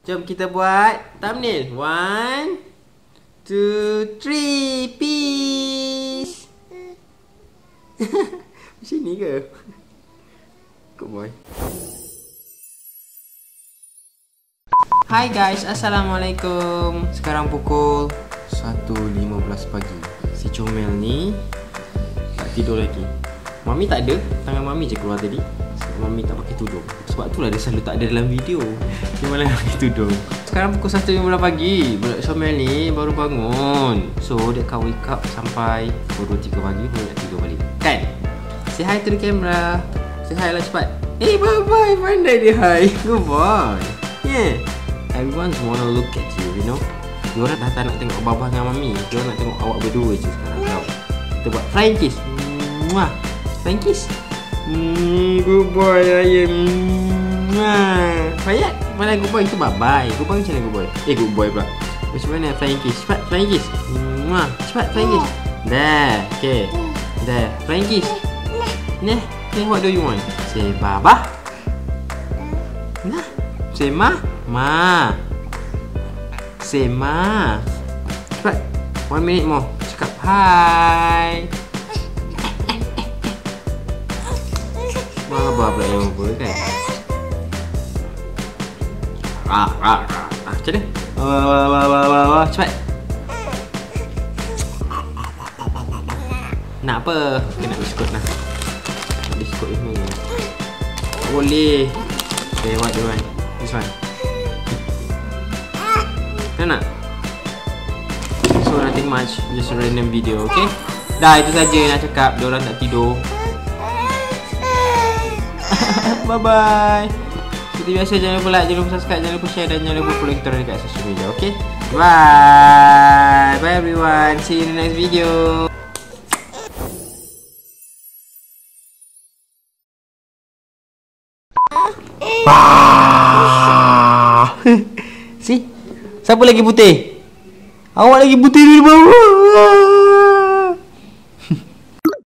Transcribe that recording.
Jom kita buat thumbnail. 1, 2, 3, peace. Macam ni ke? Good boy. Hai guys, Assalamualaikum. Sekarang pukul 1.15 pagi. Si comel ni tak tidur lagi. Mami tak ada, tangan Mami je keluar tadi. Mami tak pakai tudung. Sebab itulah dia selalu tak ada dalam video. Dia malah pakai tudung. Sekarang pukul 1.15 pagi. Budak comel ni baru bangun. So dia akan wake up sampai pukul 2-3 pagi baru nak tidur balik. Kan? Say hi to the camera. Say hi lah cepat. Hey, bye-bye. Pandai dia hi. Good boy. Yeah. Everyone wanna look at you, you know. Diorang dah tak nak tengok Baba dengan Mami. Diorang nak tengok awak berdua je sekarang. Tau. Kita buat flying kiss. Mwah. Flying kiss. Good boy ayam. Fayat. Mana good boy itu bye-bye. Good boy macam mana good boy? Good boy pula. Macam mana flying kiss? Cepat flying kiss. Mwah. Cepat flying kiss. Dah. Okay. Dah. Flying kiss. Nah. What do you want? Say Baba. Nah. Say Ma. Ma. Say Ma. Cepat. 1 minute more. Cakap hi. Baba pula yang apa kan? Macam mana? Cepat. Nak apa? Kita nak biskut lah. Biskut ni. Tak boleh. Okay, what do you want? This one. Nak? So nothing much, just a random video, okay? Dah, itu saja nak cakap. Diorang tak tidur. Bye bye. Seperti biasa, jangan lupa like, jangan lupa subscribe, jangan lupa share dan jangan lupa follow kita dekat social media, okay? Bye. Bye everyone. See you in the next video. Si, siapa lagi putih? Awak lagi putih dari bawah.